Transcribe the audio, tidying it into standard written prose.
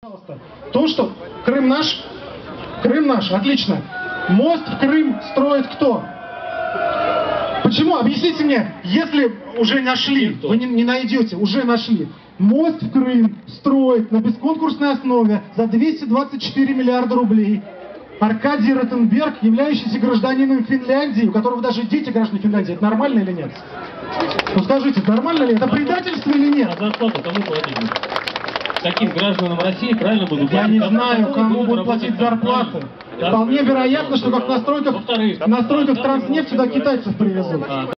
То, что Крым наш, отлично. Мост в Крым строит кто? Почему? Объясните мне, если уже нашли, вы не найдете, уже нашли. Мост в Крым строит на бесконкурсной основе за 224 миллиарда рублей Аркадий Ротенберг, являющийся гражданином Финляндии, у которого даже дети граждане Финляндии. Это нормально или нет? Ну скажите, нормально ли? Это предательство или нет? А зарплату кому платить? Каким гражданам России правильно будут платить? Я не знаю, кому будут платить зарплаты. Вполне вероятно, что как на стройках Транснефть сюда китайцев привезут.